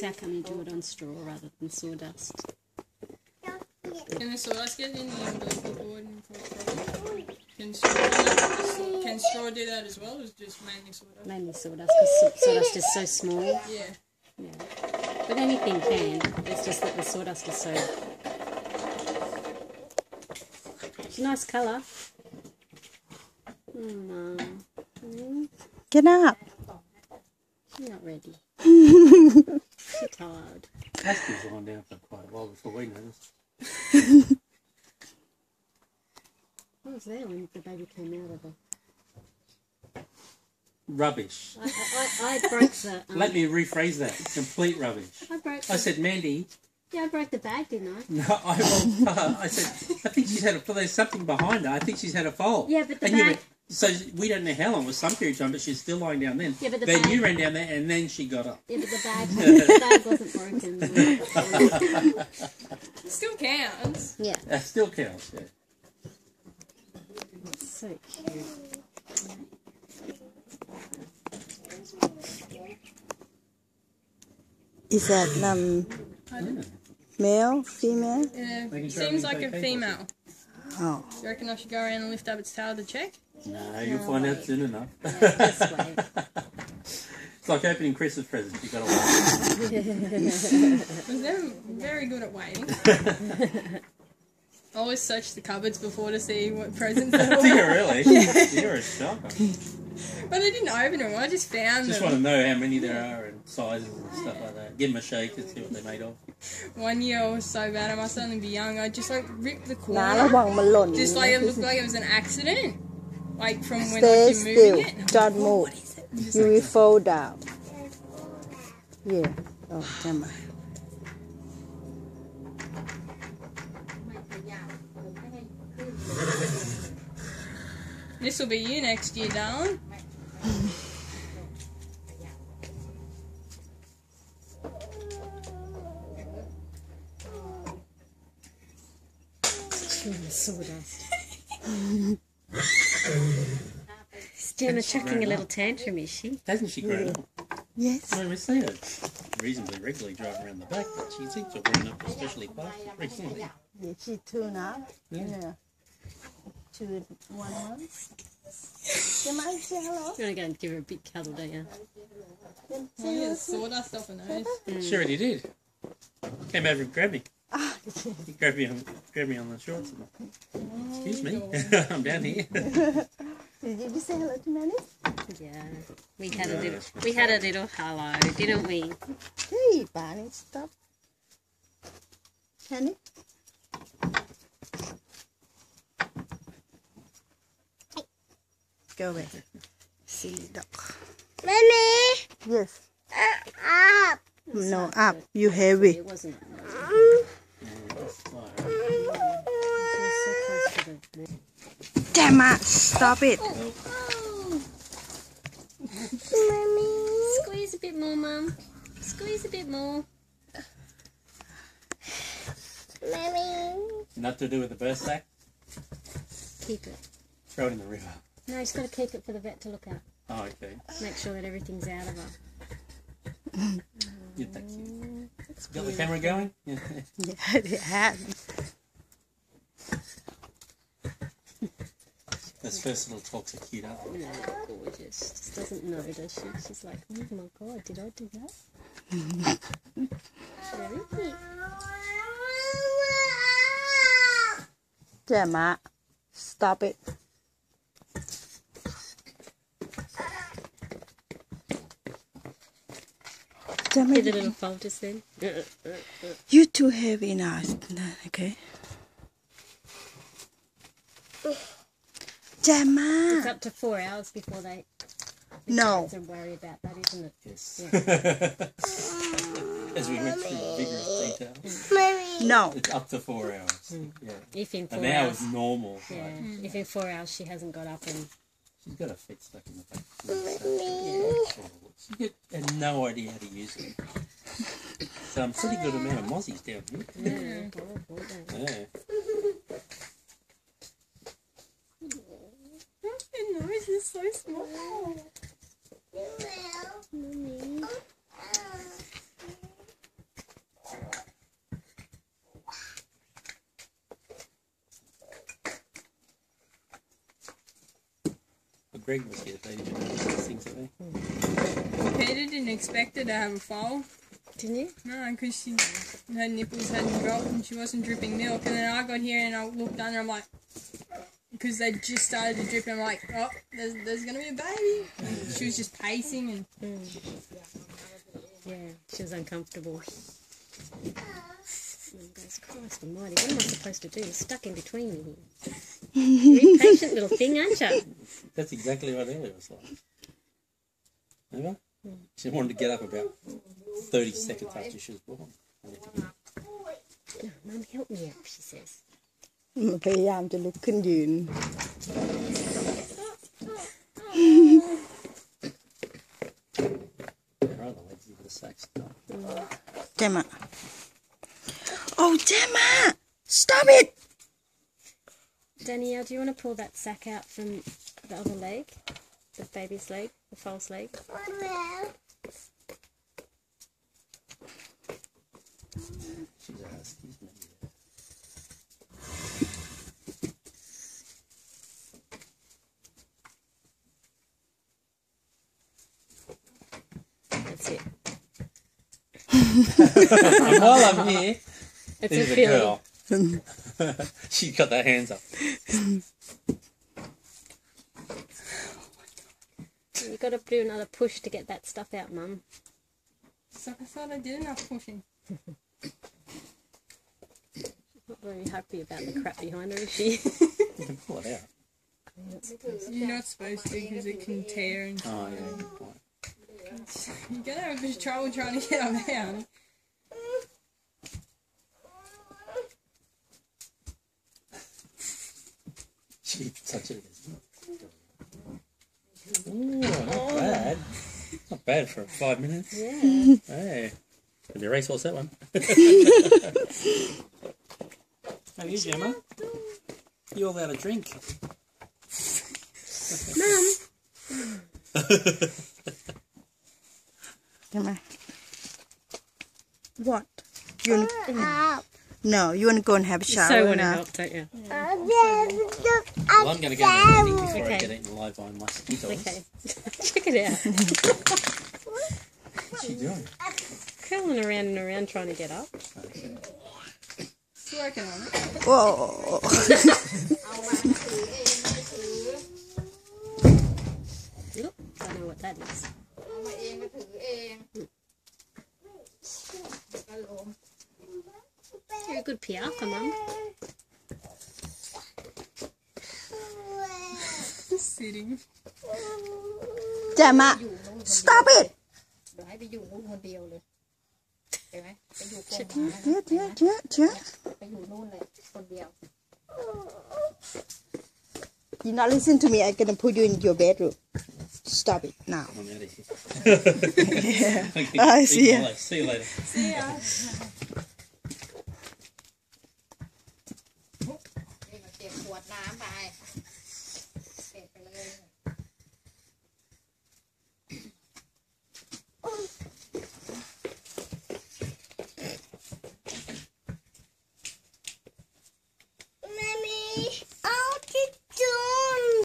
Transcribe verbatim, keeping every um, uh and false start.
How come you do it on straw rather than sawdust? Can the sawdust get in the umbilical cord and cause problems? Can straw, can straw do that as well, or is it just mainly sawdust? Mainly sawdust, because sawdust is so small. Yeah. Yeah. But anything can. It's just that the sawdust is so... It's a nice colour. Oh, no. Mm. Get up. She's not ready. She's tired. Pastor's lying down for quite a while before we noticed. What was there when the baby came out of it? Rubbish. I, I, I broke the... Um, Let me rephrase that. Complete rubbish. I broke the, I said, Mandy... Yeah, I broke the bag, didn't I? No, I, well, uh, I said, I think she's had a... There's something behind her. I think she's had a fall. Yeah, but the and bag... You went, so we don't know how long. It was some period of time, but she's still lying down then. Yeah, but the then bag... you ran down there, and then she got up. Yeah, but the bag, the bag wasn't broken. It still counts. Yeah. That still counts, yeah. So cute. Is that um male, female? Yeah. Making sure Seems everything's like a okay. female. Oh. Do you reckon I should go around and lift up its tail to check? No, you'll find out soon enough. Yeah, just wait. It's like opening Christmas presents. You've got to wait. Because they're very good at waiting. I always search the cupboards before to see what presents there Do you were. really? You're a shocker. But I didn't open them. I just found Just them. want to know how many there are and sizes and stuff like that. Give them a shake and see what they're made of. One year I was so bad. I must only be young. I just like ripped the น้า corner. ระวังมันหล่น Just like it looked like it was an accident. Like from when Stay like, you're still. moving it. Don't move. You will fall down. Yeah. Oh, damn it. This will be you next year, darling. Sawdust. Is Gemma chucking a little tantrum, is she? Hasn't she grown up? Yes. I we see her reasonably regularly driving around the back, but she seems to have grown up especially fast recently. Yeah, she two now. Yeah. Yeah. Two and one month. Come on, say hello. You want to go and give her a big cuddle, don't you? Oh, yeah, sawdust off her nose. Sure he did. Came over and grabbed me. Ah, He grabbed me on, grabbed me on the shorts. And excuse me, I'm down here. Did you say hello to Nanny? Yeah. We had a little, we had a little hello, didn't we? Hey, Barney, stop. Nanny? Go away. Silly dog. Mommy, Yes. up. No, up. You heavy. It wasn't. Damn it. Stop it. Mommy. Squeeze a bit more, Mum. Squeeze a bit more. Mommy. Not to do with the birth sack. Keep it. Throw it in the river. No, he's got to keep it for the vet to look at. Oh, okay. Make sure that everything's out of her. Yeah, thank you. Got the camera going? Yeah. Yeah, it had. Those first little talks are cute, aren't they? No, gorgeous. Just doesn't know, does she? She's like, oh my god, did I do that? Very cute. Gemma, stop it. Gemma, Get the little folders then. you too heavy now. Okay. It's Gemma. up to four hours before they No. to worry about that, isn't it? Yes. As we went through the vigorous details. Mommy. No. It's up to four hours. Yeah. If in four An hour hours, is normal. yeah. Like, If in four hours she hasn't got up and she's got her feet stuck in the back. Mommy. She get, had no idea how to use it. So I'm pretty good amount of mozzies down here. yeah, horrible, don't they? Yeah. Your nose is so small. Mummy. Greg was here, they didn't do these things at me. Peter didn't expect her to have a foal. Didn't you? No, because she her nipples hadn't dropped and she wasn't dripping milk. And then I got here and I looked under. I'm like, because they just started to drip. And I'm like, oh, there's there's gonna be a baby. And she was just pacing and. Mm. Yeah, she was uncomfortable. Oh, goes, Christ almighty, what am I supposed to do? You're stuck in between me here. You're an impatient little thing, aren't you? That's exactly what Ellie was like. Remember? Mm. She wanted to get up about thirty seconds after she was born. No, Mum, help me up, she says. มันพยายามจะลุกขึ้นยืน Gemma. Oh, Gemma! Stop it! Danielle, do you want to pull that sack out from the other leg? The baby's leg? The false leg? She's a husky, isn't it? That's it. And while I'm here, It's there's a a feeling. girl. She's got their hands up. You've got to do another push to get that stuff out, Mum. So I thought I did enough pushing. Not very happy about the crap behind her, is she? You can pull it out. You're not supposed to because it can tear and. Oh, yeah, good point. You're gonna have a bit of trouble trying to get them out. She touch it, isn't it? Ooh, not bad. Not bad for five minutes. Yeah. Hey. Could be a racehorse, that one. How are you, Gemma? You all out of drink? Mum! Gemma. What? You want to... No, you want to go and have a shower So want to now? help, don't you? Well, I'm going to go and have a drink before Okay. I get eaten alive by mosquitoes. Okay. Check it out. What's she doing? Curling around and around trying to get up. Okay. She's working on it. Whoa. Look, don't know what that is. You're a good piaffa, Mum. Sitting. Gemma, stop it! เดี๋ยวให้ไปอยู่นู่นคนเดียวเลยเห็นไหมไปอยู่ก Check อง here, here, here, here. ไปอยู่นู่นเลยคนเดียว You not listen to me. I'm gonna put you in your bedroom. Stop it now. I'm out of here. Yeah. Okay, I see ya. See you later. See ya.